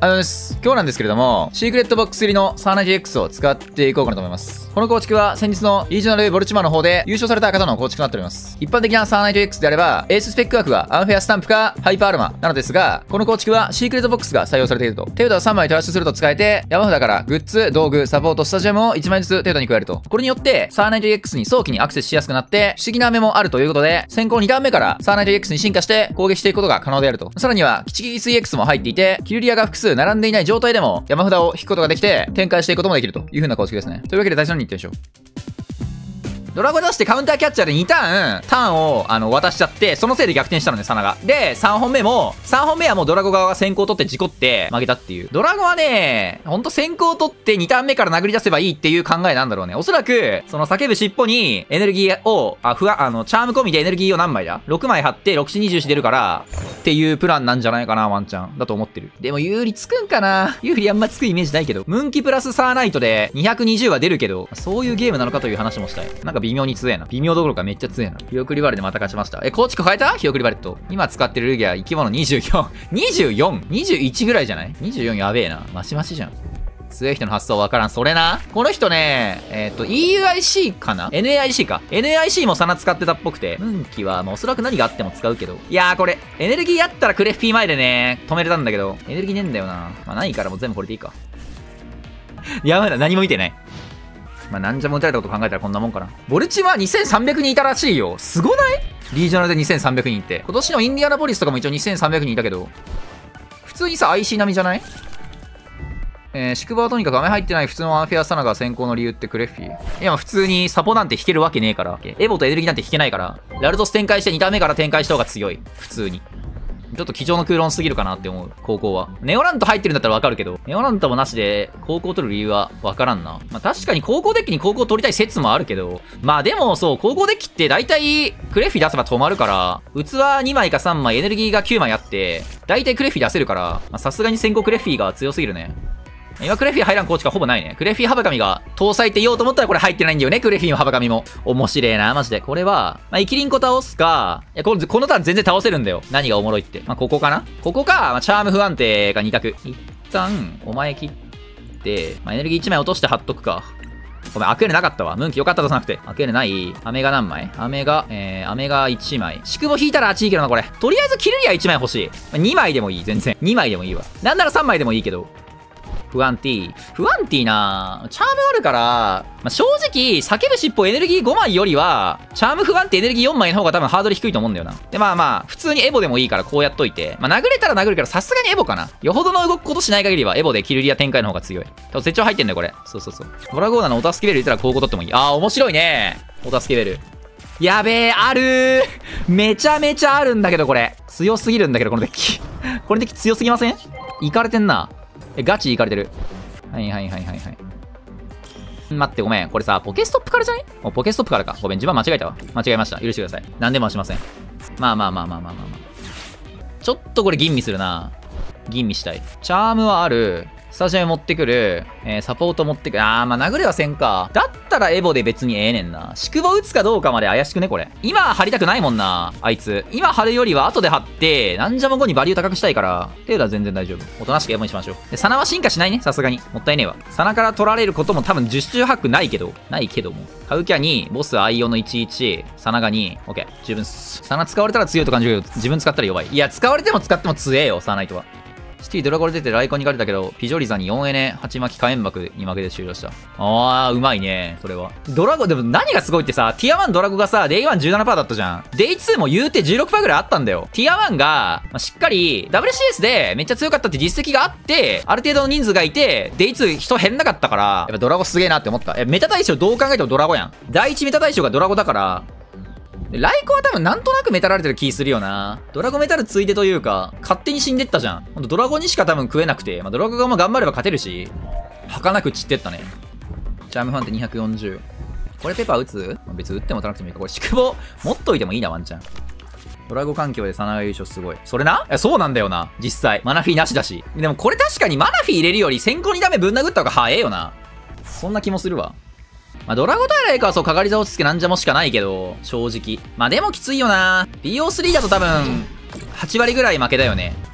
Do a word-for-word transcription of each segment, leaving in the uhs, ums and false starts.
あのです。今日なんですけれども、シークレットボックス入りのサーナイト エックス を使っていこうかなと思います。この構築は先日のリージョナルボルチマの方で優勝された方の構築となっております。一般的なサーナイト エックス であれば、エーススペック枠がアンフェアスタンプかハイパーアルマなのですが、この構築はシークレットボックスが採用されていると。手札をさんまいトラッシュすると使えて、山札からグッズ、道具、サポート、スタジアムをいちまいずつ手札に加えると。これによって、サーナイト エックス に早期にアクセスしやすくなって、不思議な目もあるということで、先行に段目からサーナイト エックス に進化して攻撃していくことが可能であると。さらには、キチキキス エックス も入っていて、キルリアが複数並んでいない状態でも山札を引くことができて、展開していくこともできるという風な構築ですね。というわけで最初に行ってみましょう。ドラゴン出してカウンターキャッチャーでにターン、ターンをあの渡しちゃって、そのせいで逆転したのね、サナが。で、さんぼんめも、さんぼんめはもうドラゴ側が先行取って事故って負けたっていう。ドラゴンはね、ほんと先行取ってにターン目から殴り出せばいいっていう考えなんだろうね。おそらく、その叫ぶ尻尾にエネルギーを、あ、ふわ、あの、チャーム込みでエネルギーを何枚だ ?ろく 枚貼って、ろくしにじゅうよん出るから、っていうプランなんじゃないかな、ワンチャン。だと思ってる。でも有利つくんかな有利あんまつくイメージないけど。ムンキプラスサーナイトでにひゃくにじゅうは出るけど、そういうゲームなのかという話もしたい。なんか微妙に強えな。微妙どころかめっちゃ強えな。ヒヨクリバレでまた勝ちました。え、構築変えたヒヨクリバレット。今使ってるルギア生き物にじゅうよん。にじゅうよん?にじゅういち ぐらいじゃない ?にじゅうよん やべえな。マシマシじゃん。強い人の発想わからん。それな。この人ね、えっと、イーユーアイシー かな ?エヌエーアイシー か。エヌエーアイシー もサナ使ってたっぽくて。ムンキは、まあ、おそらく何があっても使うけど。いやー、これ、エネルギーあったらクレッフィー前でね、止めれたんだけど、エネルギーねえんだよな。まあ、ないからもう全部これでいいか。やばいな、何も見てない。まあ、なんじゃも打たれたこと考えたらこんなもんかな。ボルチはにせんさんびゃくにんいたらしいよ。すごないリージョナルでにせんさんびゃくにんって。今年のインディアナポリスとかも一応にせんさんびゃくにんいたけど、普通にさ、アイシー 並みじゃないえー、宿場はとにかく雨入ってない普通のアンフェアサナが先行の理由ってクレッフィー。いや、普通にサポなんて引けるわけねえから。エボとエネルギーなんて引けないから。ラルトス展開してにターン目から展開した方が強い。普通に。ちょっと机上の空論すぎるかなって思う。高校は。ネオラント入ってるんだったらわかるけど、ネオラントもなしで高校取る理由はわからんな。まあ確かに高校デッキに高校取りたい説もあるけど、まあでもそう、高校デッキって大体クレッフィー出せば止まるから、器にまいかさんまい、エネルギーがきゅうまいあって、大体クレッフィー出せるから、さすがに先行クレッフィーが強すぎるね。今クレフィー入らん構築はほぼないね。クレフィーハバカミが搭載って言おうと思ったらこれ入ってないんだよね。クレフィーのハバカミも。面白えな、マジで。これは、まあ、イキリンコ倒すか、いや、この、このターン全然倒せるんだよ。何がおもろいって。まあ、ここかなここか、まあ、チャーム不安定がに択。一旦、お前切って、まあ、エネルギーいちまい落として貼っとくか。ごめん、アクエルなかったわ。ムンキよかったとさなくて。アクエルない。アメが何枚アメが、えー、アメがいちまい。宿坊引いたらあっちいいけどな、これ。とりあえずキルリアいちまい欲しい。まあ、にまいでもいい、全然。にまいでもいいわ。なんならさんまいでもいいけど。不安定。不安定なチャームあるから、まあ、正直、叫ぶ尻尾エネルギーごまいよりは、チャーム不安定エネルギーよんまいの方が多分ハードル低いと思うんだよな。で、まあまあ、普通にエボでもいいからこうやっといて、まあ、殴れたら殴るからさすがにエボかな。よほどの動くことしない限りはエボでキルリア展開の方が強い。多分絶頂入ってんだよ、これ。そうそうそう。ドラゴーナのお助けベル入れたら高校取ってもいい。あー、面白いね。お助けベル。やべえ、あるー。めちゃめちゃあるんだけど、これ。強すぎるんだけど、このデッキ。このデッキ強すぎません？いかれてんな。え、ガチいかれてる。はいはいはいはいはい。待ってごめん。これさ、ポケストップからじゃない？もうポケストップからか。ごめん、自分は間違えたわ。間違えました。許してください。何でもはしません。まあまあまあまあまあまあまあ。ちょっとこれ吟味するな。吟味したい。チャームはある。スタジアム持ってくる。えー、サポート持ってくる。あー、まあ殴れはせんか。だったらエボで別にええねんな。宿坊打つかどうかまで怪しくね、これ。今張りたくないもんな、あいつ。今張るよりは後で張って、なんじゃも後にバリュー高くしたいから、程度は全然大丈夫。おとなしくエボにしましょう。で、サナは進化しないね、さすがに。もったいねえわ。サナから取られることも多分じゅっ周ハックないけど。ないけども。カウキャに、ボスアイオンのいちいち、サナがに、オッケー。十分っす。サナ使われたら強いと感じるけど、自分使ったら弱い。いや、使われても使っても強えよ、サーナイトは。シティドラゴル出てライコンに勝てたけど、ピジョリザによんエネ、はち巻き火炎爆に負けて終了した。あー、うまいね、それは。ドラゴ、でも何がすごいってさ、ティアワンドラゴがさ、デイワン じゅうななパーセント だったじゃん。デイツーも言うて じゅうろくパーセント ぐらいあったんだよ。ティアワンが、まあ、しっかり ダブリューシーエス でめっちゃ強かったって実績があって、ある程度の人数がいて、デイツー人減んなかったから、やっぱドラゴすげえなって思った。え、メタ対象どう考えてもドラゴやん。第一メタ対象がドラゴだから、ライコは多分なんとなくメタられてる気するよな。ドラゴメタルついでというか、勝手に死んでったじゃん。ほんとドラゴにしか多分食えなくて、まあ、ドラゴがも頑張れば勝てるし、儚く散ってったね。チャームファンってにひゃくよんじゅう。これペパー打つ？まあ、別に打っても打たなくてもいいか。これ宿坊持っといてもいいな、ワンチャン。ドラゴ環境でサナが優勝すごい。それないや、そうなんだよな。実際。マナフィーなしだし。でもこれ確かにマナフィー入れるより先行にダメぶん殴った方が早えよな。そんな気もするわ。まあ、ドラゴ平エカはそう、かかり座落ち着けなんじゃもしかないけど、正直。まあ、でもきついよな。ビーオースリー だと多分、はち割ぐらい負けだよね。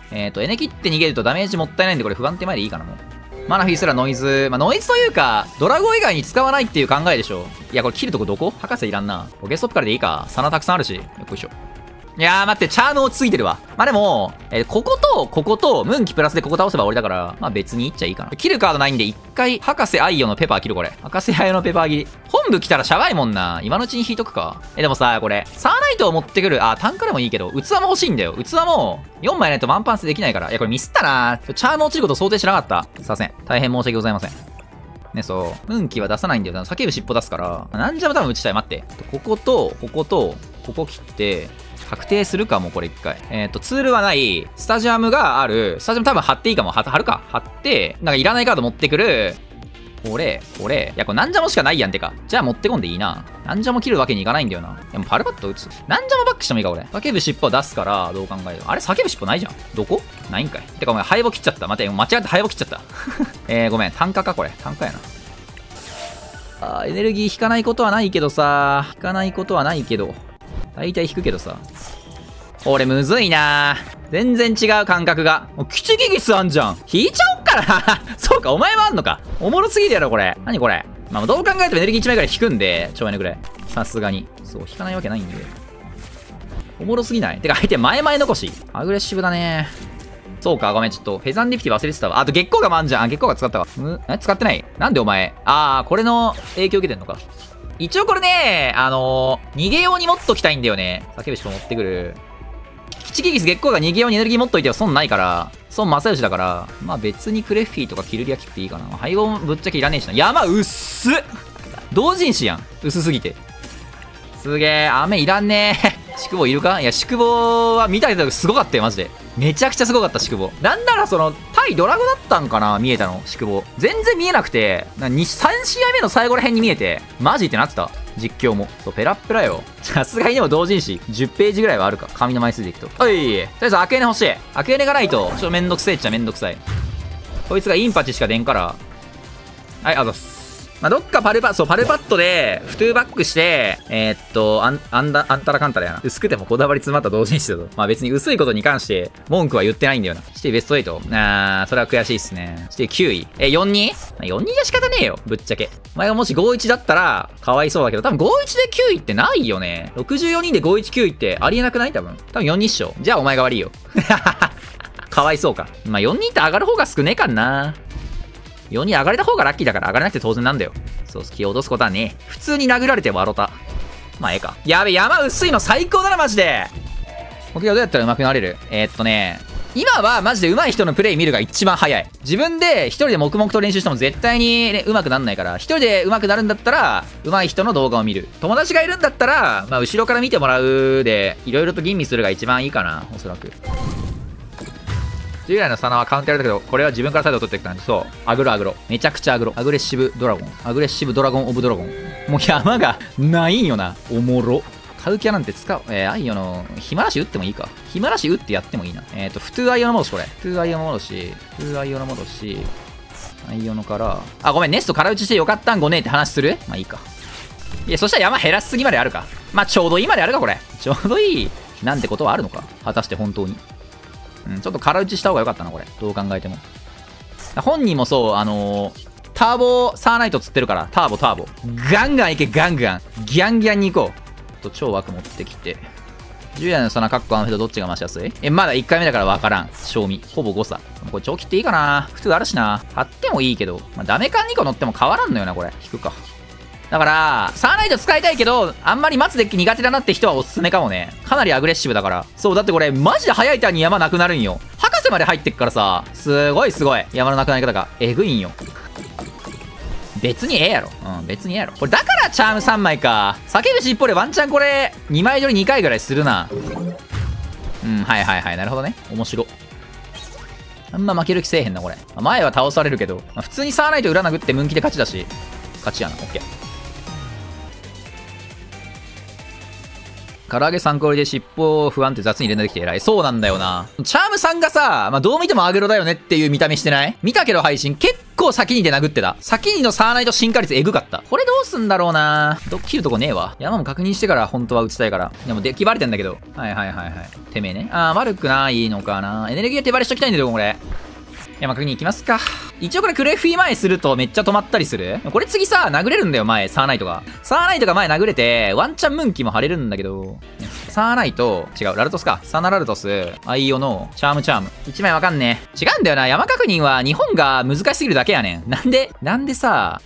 えっと、エネ切って逃げるとダメージもったいないんで、これ不安定前でいいかな、もう。マナフィすらノイズ。まあ、ノイズというか、ドラゴン以外に使わないっていう考えでしょ。いや、これ切るとこどこ？博士いらんな。ポケストップからでいいか。サナたくさんあるし。よっこいしょ。いやー待って、チャーム落ち着いてるわ。まあでも、えー、ここと、ここと、ムンキプラスでここ倒せば俺だから、まあ別にいっちゃいいかな。切るカードないんで、一回、博士アイオのペパー切るこれ。博士アイオのペパー切り。本部来たらシャバいもんな。今のうちに引いとくか。え、でもさ、これ、サーナイトを持ってくる。あ、タンクでもいいけど、器も欲しいんだよ。器も、よんまいないとワンパンスできないから。いや、これミスったな。チャーム落ちること想定しなかった。すいません。大変申し訳ございません。ね、そう。ムンキは出さないんだよな。叫ぶ尻尾出すから。なんじゃも多分打ちたい。待って。ここと、ここと、ここ切って、確定するかも、これ一回。えっと、ツールはない、スタジアムがある、スタジアム多分貼っていいかも。貼るか。貼って、なんかいらないカード持ってくる。これ、これ。いや、これなんじゃもしかないやんてか。じゃあ持ってこんでいいな。なんじゃも切るわけにいかないんだよな。でもパルパッと打つ。なんじゃもバックしてもいいか、俺。叫ぶ尻尾出すから、どう考える。あれ叫ぶ尻尾ないじゃん。どこないんかい。てかお前、ハイボ切っちゃった。待て、間違ってハイボ切っちゃった。えー、ごめん。単価か、これ。単価やな。あー、エネルギー引かないことはないけどさ。引かないことはないけど。大体引くけどさ。俺むずいなぁ。全然違う感覚が。もうキチギギスあんじゃん。引いちゃおっかな。そうか、お前もあんのか。おもろすぎるやろ、これ。何これ。まあ、どう考えてもエネルギーいちまいぐらい引くんで、ちょいねぐらい。さすがに。そう、引かないわけないんで。おもろすぎない？てか、相手前々残し。アグレッシブだね。そうか、ごめん、ちょっと、フェザンディプティ忘れてたわ。あと、月光がもあんじゃん。あ、月光が使ったわ。んえ使ってない？なんでお前。あー、これの影響受けてんのか。一応これね、あのー、逃げように持っときたいんだよね。叫ぶしか持ってくる。キチギギス月光が逃げようにエネルギー持っといては損ないから、損正義だから、まあ別にクレッフィーとかキルリア切っていいかな。配合ぶっちゃけいらねえしな。山うっす同人誌やん。薄すぎて。すげえ、雨いらんねえ。宿坊いるか？いや、宿坊は見たけどすごかったよ、マジで。めちゃくちゃすごかった、宿坊。なんならその、対ドラゴだったんかな見えたの、宿坊。全然見えなくて、に、さん試合目の最後ら辺に見えて、マジってなってた。実況も。そう、ペラッペラよ。さすがにでも同人誌、じゅっページぐらいはあるか。紙の枚数でいくと。おい、とりあえずアクエネ欲しい。アクエネがないと、ちょっとめんどくせえっちゃめんどくさい。こいつがインパチしか出んから。はい、あざっす。まあ、どっかパルパ、そう、パルパッドで、フトゥーバックして、えー、っと、あん、あんだ、あんたらかんたらやな。薄くてもこだわり詰まった同人誌だと。まあ別に薄いことに関して、文句は言ってないんだよな。してベストエイト。あー、それは悔しいっすね。してきゅうい。え、よんに？ よんに じゃ仕方ねえよ。ぶっちゃけ。お前がもしごいちだったら、かわいそうだけど、多分ごいちできゅういってないよね。ろくじゅうよにんでごいちきゅういってありえなくない？多分。多分よんにっしょ。じゃあお前が悪いよ。かわいそうか。まあよんにって上がる方が少ねえかんな。よに上がれた方がラッキーだから上がれなくて当然なんだよ。そう、気を落とすことはね。普通に殴られて笑った。まあええか。やべ、山薄いの最高だな、マジで。僕がどうやったら上手くなれる？えー、っとね、今はマジで上手い人のプレイ見るが一番早い。自分で一人で黙々と練習しても絶対に、ね、上手くなんないから、一人で上手くなるんだったら、上手い人の動画を見る。友達がいるんだったら、まあ後ろから見てもらうで、いろいろと吟味するが一番いいかな、おそらく。従来のサナはカウントやるんだけど、これは自分からサイドを取っていく感じ。そう。アグロアグロ。めちゃくちゃアグロ。アグレッシブドラゴン。アグレッシブドラゴンオブドラゴン。もう山がないんよな。おもろ。買うキャなんて使う。えー、アイオの、ヒマラシ打ってもいいか。ヒマラシ打ってやってもいいな。えっ、ー、と、普通アイオの戻しこれ。普通アイオの戻し。普通アイオの戻し。アイオのから。あ、ごめん、ネスト空打ちしてよかったんごねって話する？まあいいか。いや、そしたら山減らしすぎまであるか。まあちょうどいいまであるか、これ。ちょうどいい。なんてことはあるのか。果たして本当に。うん、ちょっと空打ちした方が良かったな、これ。どう考えても。本人もそう、あのー、ターボ、サーナイト釣ってるから、ターボ、ターボ。ガンガンいけ、ガンガン。ギャンギャンに行こう。と超枠持ってきて。従来のサナ、カッコアンフェドどっちが増しやすい？え、まだいっかいめだから分からん。賞味。ほぼ誤差。これ超切っていいかな？普通あるしな。買ってもいいけど。まあ、ダメ缶にこ乗っても変わらんのよな、これ。引くか。だから、サーナイト使いたいけど、あんまり待つデッキ苦手だなって人はおすすめかもね。かなりアグレッシブだから。そう、だってこれ、マジで早いターンに山なくなるんよ。博士まで入ってっからさ、すごいすごい。山のなくなり方が、えぐいんよ。別にええやろ。うん、別にええやろ。これだからチャームさんまいか。叫ぶしっぽでワンチャンこれ、にまい取りにかいぐらいするな。うん、はいはいはい。なるほどね。面白。あんま負ける気せえへんな、これ。前は倒されるけど、まあ、普通にサーナイト裏殴ってムンキで勝ちだし、勝ちやな。オッケー。唐揚げさんこれで尻尾不安って雑に連打できて偉い。そうなんだよな。チャームさんがさ、まあ、どう見てもアグロだよねっていう見た目してない？見たけど配信結構先にで殴ってた。先にのサーナイト進化率エグかった。これどうすんだろうな。どっ切るとこねえわ。山も確認してから本当は打ちたいから。でもデッキバレてんだけど。はいはいはいはい。てめえね。あー、悪くないのかな。エネルギーは手バレしときたいんだよ、これ。山確認いきますか。一応これクレフィー前するとめっちゃ止まったりする。これ次さ、殴れるんだよ、前、サーナイトが。サーナイトが前殴れて、ワンチャンムンキも張れるんだけど、サーナイト、違う、ラルトスか。サナラルトス、アイオの、チャームチャーム。一枚わかんねえ。違うんだよな、山確認は日本が難しすぎるだけやねん。なんで、なんでさ、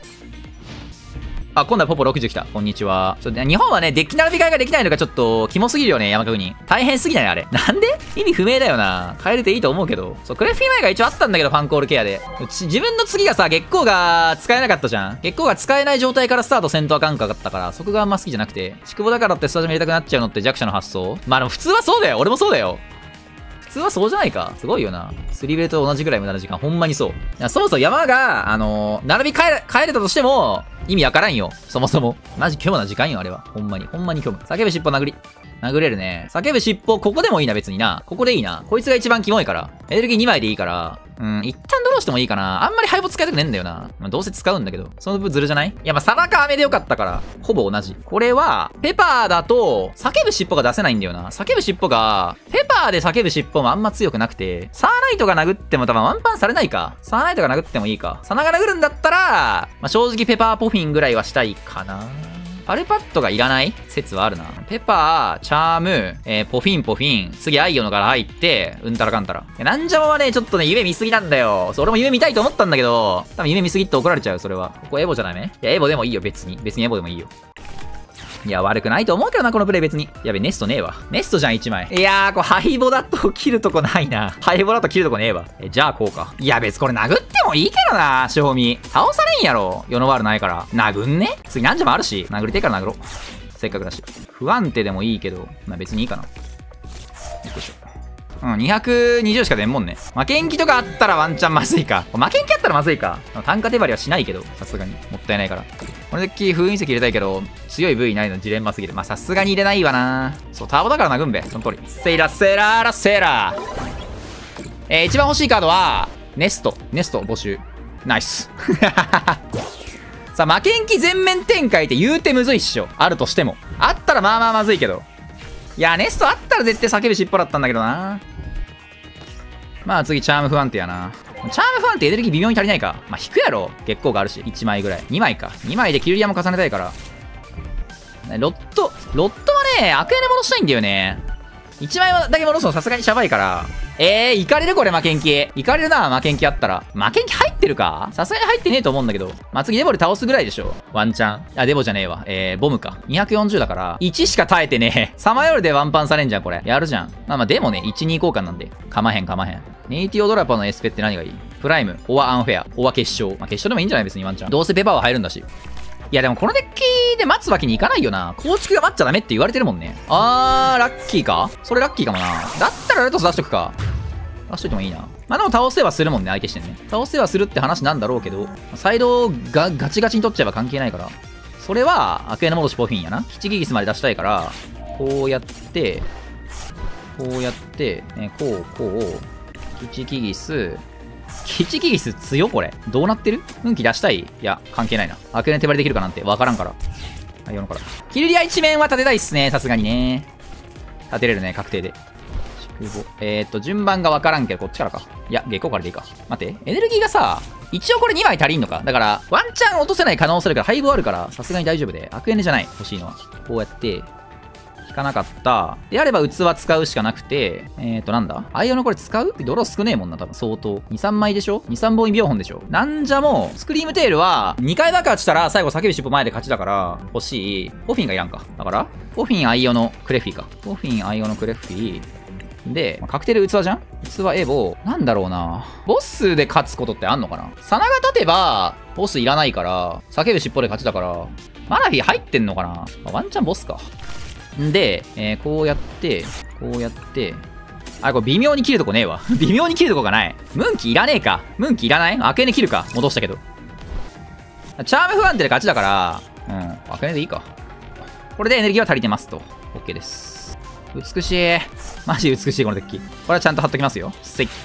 あ、今度はポポろくじゅう来た。こんにちは。ちょ日本はね、デッキ並び替えができないのがちょっと、キモすぎるよね、山確認。大変すぎないあれ。なんで意味不明だよな。変えれていいと思うけど。そう、クレフィー前が一応あったんだけど、ファンコールケアで。うち、自分の次がさ、月光が使えなかったじゃん。月光が使えない状態からスタートせんとあかんかったから、そこがあんま好きじゃなくて。宿坊だからってスタジアム入れたくなっちゃうのって弱者の発想。まあでも普通はそうだよ。俺もそうだよ。普通はそうじゃないか。すごいよな。スリーベルと同じぐらい無駄な時間。ほんまにそう。いやそもそも山が、あのー、並び変え、変えれたとしても、意味わからんよ。そもそも。マジ虚無な時間よ、あれは。ほんまに。ほんまに虚無。叫ぶ尻尾殴り。殴れるね。叫ぶ尻尾、ここでもいいな、別にな。ここでいいな。こいつが一番キモいから。エネルギーにまいでいいから。うん、一旦ドローしてもいいかな。あんまり敗北使いたくねえんだよな。まあ、どうせ使うんだけど。その分ずるじゃない？いや、まあ、サバか飴でよかったから。ほぼ同じ。これは、ペパーだと、叫ぶ尻尾が出せないんだよな。叫ぶ尻尾が、ペパーで叫ぶ尻尾もあんま強くなくて、サーナイトが殴っても多分ワンパンされないか。サーナイトが殴ってもいいか。サナが殴るんだったら、まあ、正直ペパーポフィンぐらいはしたいかな。パルパッドがいらない説はあるな。ペパー、チャーム、えー、ポフィンポフィン、次アイオのから入って、うんたらかんたら。なんじゃもはね、ちょっとね、夢見すぎなんだよ。そう、俺も夢見たいと思ったんだけど、多分夢見すぎって怒られちゃう、それは。ここエボじゃダメ？いや、エボでもいいよ、別に。別にエボでもいいよ。いや、悪くないと思うけどな、このプレイ別に。やべ、ネストねえわ。ネストじゃん、いちまい。いやー、これ、ハイボだと切るとこないな。ハイボだと切るとこねえわ。え、じゃあ、こうか。いや、別これ殴ってもいいけどな、正味。倒されんやろ。世の悪ないから。殴んね？次何時もあるし、殴りてえから殴ろう。せっかくだし。不安定でもいいけど、まあ別にいいかな。よいしょ。うん、にひゃくにじゅうしか出んもんね。負けん気とかあったらワンチャンまずいか。負けん気あったらまずいか。単価手張りはしないけど、さすがに。もったいないから。これデッキ封印石入れたいけど、強い ブイ ないのジレンマすぎる。まあさすがに入れないわな。そう、ターボだから殴んべ。その通り。セイラセラーラセーラー。えー、一番欲しいカードは、ネスト。ネスト募集。ナイス。さあ、負けん気全面展開って言うてむずいっしょ。あるとしても。あったらまあまあまずいけど。いや、ネストあったら絶対叫ぶ尻尾だったんだけどな。まあ次、チャーム不安定やな。チャーム不安定エネルギー微妙に足りないか。まあ引くやろ。月光があるし。いちまいぐらい。にまいか。にまいでキルリアも重ねたいから。ロット、ロットはね、悪エネ戻したいんだよね。いちまいだけ戻すのさすがにシャバいから。えー、いかれるこれ負けん気。いかれるな、負けん気あったら。負けん気入ってるか？さすがに入ってねえと思うんだけど。まあ、次デボで倒すぐらいでしょ。ワンチャン。あ、デボじゃねえわ。えー、ボムか。にひゃくよんじゅうだから、いちしか耐えてねえ。さまよるでワンパンされんじゃん、これ。やるじゃん。まあまあ、でもね、いち、に交換なんで。かまへんかまへん。ネイティオドラパのエスペって何がいい？プライム、オアアンフェア、オア決勝。まあ、決勝でもいいんじゃない別にワンチャン。どうせペパーは入るんだし。いやでもこのデッキで待つわけにいかないよな。構築が待っちゃダメって言われてるもんね。あー、ラッキーか？それラッキーかもな。だったらラルトス出しとくか。出しといてもいいな。まあでも倒せはするもんね、相手してね。倒せはするって話なんだろうけど、サイドがガチガチに取っちゃえば関係ないから。それは、アクエナ戻しポフィンやな。キチギギスまで出したいから、こうやって、こうやって、ね、こう、こう、キチギギス、キチギギス強これ。どうなってる？運気出したい？いや、関係ないな。アクエナ手張りできるかなんてわからんから。はい、よのから。キルリア一面は立てたいっすね、さすがにね。立てれるね、確定で。えーっと、順番がわからんけど、こっちからか。いや、月光からでいいか。待って、エネルギーがさ、一応これにまい足りんのか。だから、ワンチャン落とせない可能性あるから、配分あるから、さすがに大丈夫で。アクエネじゃない、欲しいのは。こうやって、引かなかった。であれば器使うしかなくて、えーっと、なんだアイオのこれ使う？ドロー少ねえもんな、多分、相当。に、さんまいでしょ ?に、さんぼん指4本でしょ。なんじゃも、スクリームテールは、にかい爆発したら、最後叫び尻尾前で勝ちだから、欲しい。ポフィンがいらんか。だから、ポフィン、アイオのクレフィか。ポフィン、アイオのクレフィ。で、まあ、確定で器じゃん？器エボ、なんだろうな。ボスで勝つことってあんのかな？サナが立てば、ボスいらないから、叫ぶ尻尾で勝ちだから、マナフィ入ってんのかな？まあ、ワンチャンボスか。んで、えー、こうやって、こうやって、あ、これ微妙に切るとこねえわ。微妙に切るとこがない。ムンキいらねえか。ムンキいらない？アクエネ切るか。戻したけど。チャーム不安定で勝ちだから、うん、アクエネでいいか。これでエネルギーは足りてますと。OK です。美しい。マジ美しい、このデッキ。これはちゃんと貼っときますよ。せい。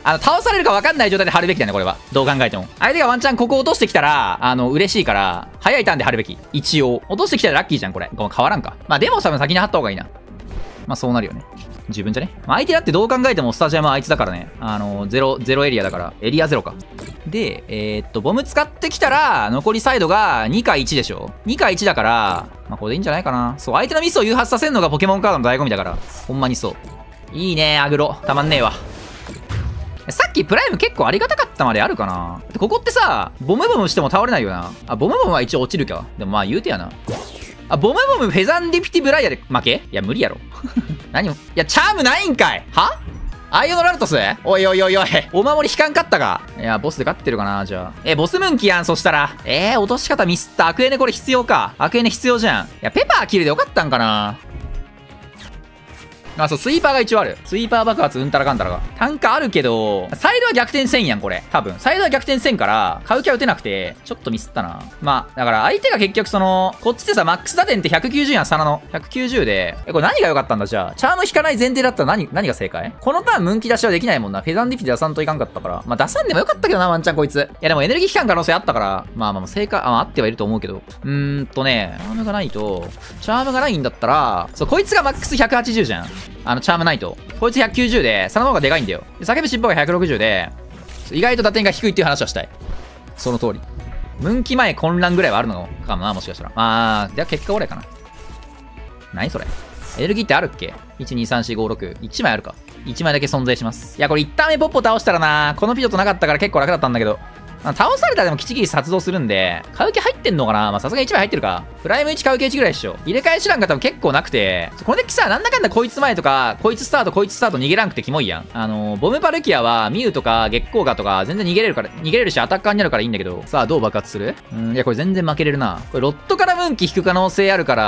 あの、倒されるか分かんない状態で張るべきだね、これは。どう考えても。相手がワンチャンここ落としてきたら、あの、嬉しいから、早いターンで張るべき。一応。落としてきたらラッキーじゃん、これ。この変わらんか。まあ、でも多分先に張った方がいいな。まあ、そうなるよね。自分じゃね。まあ、相手だってどう考えてもスタジアムはあいつだからね。あの、ゼロ、ゼロエリアだから。エリアゼロか。で、えー、っと、ボム使ってきたら、残りサイドがにかいちでしょ ?に かいちだから、まあ、これでいいんじゃないかな。そう、相手のミスを誘発させるのがポケモンカードの醍醐味だから。ほんまにそう。いいね、アグロ。たまんねえわ。さっきプライム結構ありがたかったまであるかな。ここってさ、ボムボムしても倒れないよな。あ、ボムボムは一応落ちるか。でもまあ言うてやな。あ、ボムボムフェザンディピティブライアで負けいや、無理やろ。何も。いや、チャームないんかいはアイオノラルトスおいおいおいおい。お守り引かんかったか。いや、ボスで勝ってるかな、じゃあ。え、ボスムンキやん、そしたら。えー、落とし方ミスった。アクエネこれ必要か。アクエネ必要じゃん。いや、ペパーキルでよかったんかな。あ、そう、スイーパーが一応ある。スイーパー爆発うんたらかんたらが。単価あるけど、サイドは逆転せんやん、これ。多分。サイドは逆転せんから、買う気は打てなくて、ちょっとミスったな。まあ、だから相手が結局その、こっちでさ、マックス打点ってひゃくきゅうじゅうやん、サナの。ひゃくきゅうじゅうで。え、これ何が良かったんだ、じゃあ。チャーム引かない前提だったら何、何が正解このターンムンキ出しはできないもんな。フェザンディフィで出さんといかんかったから。まあ、出さんでもよかったけどな、ワンチャンこいつ。いや、でもエネルギー期間可能性あったから、まあまあ、正解、あ、あってはいると思うけど。うーんとね、チャームがないと、チャームがないんだったら、そう、こいつがマックスひゃくはちじゅうじゃん。あの、チャームないと。こいつひゃくきゅうじゅうで、その方がでかいんだよ。で、叫ぶ尻尾がひゃくろくじゅうで、意外と打点が低いっていう話はしたい。その通り。ムンキ前混乱ぐらいはあるのかもな、もしかしたら。まあ、じゃあ結果ぐらいかな。何それエネルギーってあるっけ ?いち、に、さん、よん、ご、ろく。いちまいあるか。いちまいだけ存在します。いや、これ一旦目ポッポ倒したらな、このピドとなかったから結構楽だったんだけど。倒されたらでもキチキチ発動するんで、買う気入ってんのかな。まあさすがにいちまい入ってるか。プライムいち買う気いちぐらいでしょ。入れ替え手段が多分結構なくて、このデッキさ、なんだかんだこいつ前とか、こいつスタート、こいつスタート逃げらんくてキモいやん。あのー、ボムパルキアはミュウとか月光河とか全然逃げれるから、逃げれるしアタッカーになるからいいんだけど、さあどう爆発する？うん、いやこれ全然負けれるな。これロットからムンキ引く可能性あるから、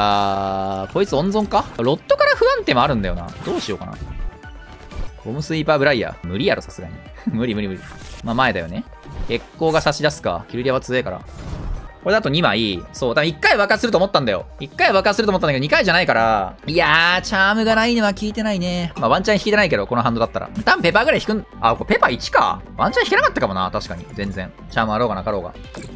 こいつ温存か？ロットから不安定もあるんだよな。どうしようかな。ボムスイーパーブライヤー。無理やろ、さすがに。無理無理無理。まあ前だよね。月光が差し出すか。キルリアは強いから。これだとにまい。そう。多分いっかい爆発すると思ったんだよ。いっかい爆発すると思ったんだけど、にかいじゃないから。いやー、チャームがないのは効いてないね。まあワンチャン引いてないけど、このハンドだったら。多分ペパーぐらい引くん、あ、これペパーいちか。ワンチャン引けなかったかもな。確かに。全然。チャームあろうがなかろうが。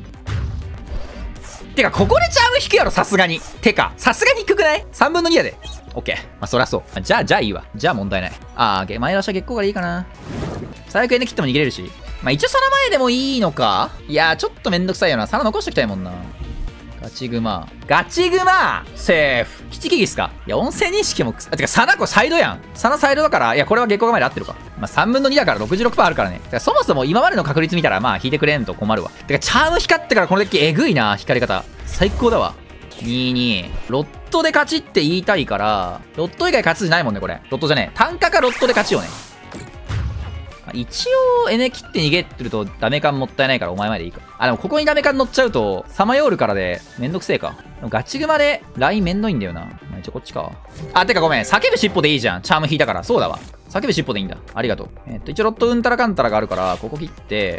てか、ここでチャーム引くやろ、さすがに。てか、さすがに低くない ?さんぶんのにやで。オッケー。まあ、そりゃそう。じゃあ、じゃあいいわ。じゃあ問題ない。あー、前出しは月光からいいかな。最悪エネ切っても逃げれるし。まあ、一応サナ前でもいいのかいやー、ちょっとめんどくさいよな。サナ残しときたいもんな。ガチグマ。ガチグマセーフ。キチキギスか。いや、音声認識もくす、あ、てか、サナこサイドやん。サナサイドだから、いや、これは月光が前で合ってるか。まあ、さんぶんのにだから ろくじゅうろくパーセント あるからね。てか、そもそも今までの確率見たら、まあ、引いてくれんと困るわ。てか、チャーム光ってからこのデッキえぐいな、光り方。最高だわ。にに。ロットで勝ちって言いたいから、ロット以外勝つじゃないもんね、これ。ロットじゃねえ。単価かロットで勝ちよね。一応、エネ切って逃げてるとダメ感もったいないからお前までいいか。あ、でもここにダメ感乗っちゃうと、さまようるからで、めんどくせえか。でもガチグマで、ラインめんどいんだよな。まあ、一応こっちか。あ、てかごめん。叫ぶ尻尾でいいじゃん。チャーム引いたから。そうだわ。叫ぶ尻尾でいいんだ。ありがとう。えっと、一応ロットうんたらかんたらがあるから、ここ切って、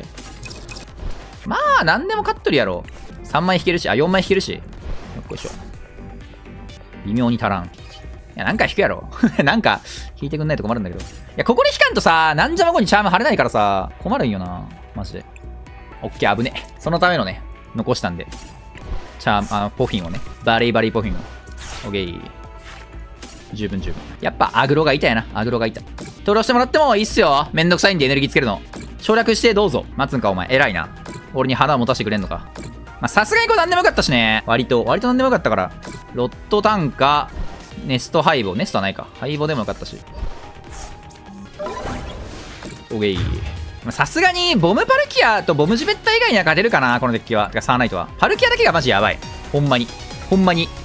まあ、なんでも勝っとるやろ。さんまい引けるし、あ、よんまい引けるし。よっいしょ。微妙に足らん。いや、なんか引くやろ。なんか、引いてくんないと困るんだけど。いや、ここで引かんとさ、なんじゃまごにチャーム張れないからさ、困るんよな。マジで。オッケー、危ね。そのためのね、残したんで。チャーム、あの、ポフィンをね。バリーバリーポフィンを。オッケー。十分十分。やっぱ、アグロがいたやな。アグロがいた。登録してもらってもいいっすよ。めんどくさいんでエネルギーつけるの。省略してどうぞ。待つんか、お前。偉いな。俺に花を持たせてくれんのか。まあ、さすがにこれなんでもよかったしね。割と、割となんでもよかったから。ロット単価、ネストハイボ。ネストはないか。ハイボでもよかったし。オーケー。さすがに、ボムパルキアとボムジベッタ以外には勝てるかな、このデッキは。てか、サーナイトは。パルキアだけがマジやばい。ほんまに。ほんまに。